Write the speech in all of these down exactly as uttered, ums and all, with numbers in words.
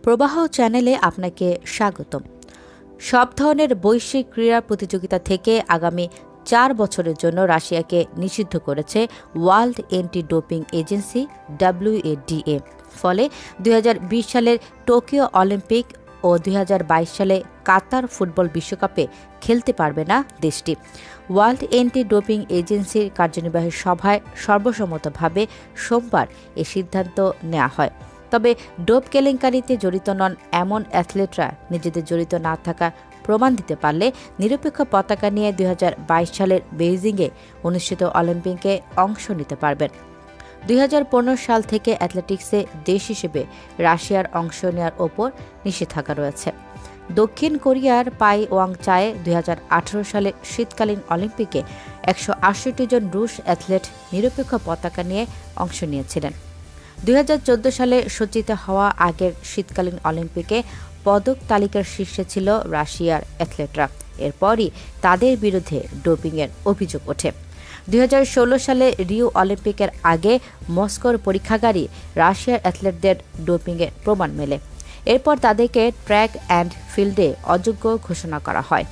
প্রবাহ চ্যানেলে আপনাকে স্বাগতম। সব ধরনের বৈশ্বিক ক্রীড়া প্রতিযোগিতা থেকে আগামী চার বছরের জন্য রাশিয়াকে নিষিদ্ধ করেছে world anti doping agency WADA. ফলে দুই হাজার বিশ সালের টোকিও অলিম্পিক ও দুই হাজার বাইশ সালে কাতার ফুটবল বিশ্বকাপে খেলতে পারবে না দেশটি। ওয়ার্ল্ড অ্যান্টি ডোপিং এজেন্সির কার্যনির্বাহী সভায় সর্বসম্মতভাবে সোমবার এ সিদ্ধান্ত নেওয়া হয়। তবে ডোপ কেলেঙ্কারিতে জড়িত নন এমন অ্যাথলেটরা নিজেদের জড়িত না থাকা প্রমাণ দিতে পারলে নিরপেক্ষ পতাকা নিয়ে দুই হাজার বাইশ সালের বেইজিংয়ে অনুষ্ঠিত অলিম্পিকে অংশ নিতে পারবেন। দুই হাজার পনেরো সাল থেকে অ্যাথলেটিক্সে দেশ হিসেবে রাশিয়ার অংশ নেওয়ার ওপর নিষেধাজ্ঞা রয়েছে। দক্ষিণ কোরিয়ার পাই ওয়াং চায়ে দুই হাজার আঠারো সালে শীতকালীন অলিম্পিকে একশো আটষট্টি জন রুশ অ্যাথলেট নিরপেক্ষ পতাকা নিয়ে অংশ নিয়েছিলেন। দুই হাজার চোদ্দ সালে সূচিত হওয়া আগের শীতকালীন অলিম্পিকে পদক তালিকার শীর্ষে ছিল রাশিয়ার অ্যাথলেটরা। এরপরই তাদের বিরুদ্ধে ডোপিংয়ের অভিযোগ ওঠে। দুই হাজার ষোলো সালে রিও অলিম্পিকের আগে মস্কোর পরীক্ষাগারে রাশিয়ার অ্যাথলেটদের ডোপিংয়ের প্রমাণ মেলে। এরপর তাদেরকে ট্র্যাক অ্যান্ড ফিল্ডে অযোগ্য ঘোষণা করা হয়।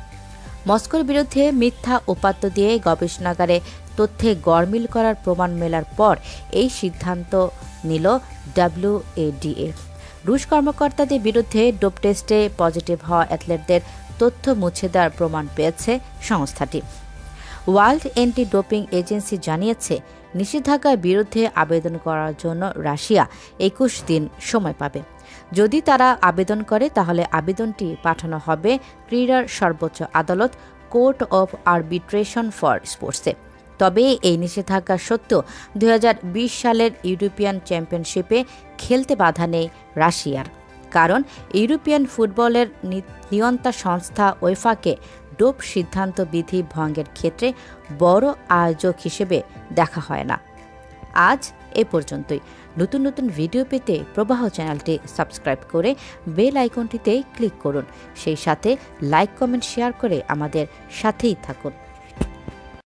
মস্কোর বিরুদ্ধে মিথ্যা উপাত্ত দিয়ে গবেষণাগারে তথ্যে গরমিল করার প্রমাণ মেলার পর এই সিদ্ধান্ত নিল ডব্লিউএডিএ। রুশ কর্মকর্তাদের বিরুদ্ধে ডোপ টেস্টে পজিটিভ হওয়া অ্যাথলেটদের তথ্য মুছে দেওয়ার প্রমাণ পেয়েছে সংস্থাটি। ওয়ার্ল্ড অ্যান্টি ডোপিং এজেন্সি জানিয়েছে, নিষেধাজ্ঞার বিরুদ্ধে আবেদন করার জন্য রাশিয়া একুশ দিন সময় পাবে। যদি তারা আবেদন করে তাহলে আবেদনটি পাঠানো হবে ক্রীড়ার সর্বোচ্চ আদালত কোর্ট অফ আরবিট্রেশন ফর স্পোর্টসে। তবে এই নিষেধাজ্ঞা সত্ত্বেও দুই হাজার বিশ সালের ইউরোপিয়ান চ্যাম্পিয়নশিপে খেলতে বাধা নেই রাশিয়ার, কারণ ইউরোপিয়ান ফুটবলের নিয়ন্ত্রণ সংস্থা ওয়েফাকে ডোপ সিদ্ধান্ত বিধি ভঙ্গের ক্ষেত্রে বড় আয়োজক হিসেবে দেখা হয় না। আজ এ পর্যন্তই। নতুন নতুন ভিডিও পেতে প্রবাহ চ্যানেলটি সাবস্ক্রাইব করে বেল আইকনটিতে ক্লিক করুন। সেই সাথে লাইক, কমেন্ট, শেয়ার করে আমাদের সাথেই থাকুন।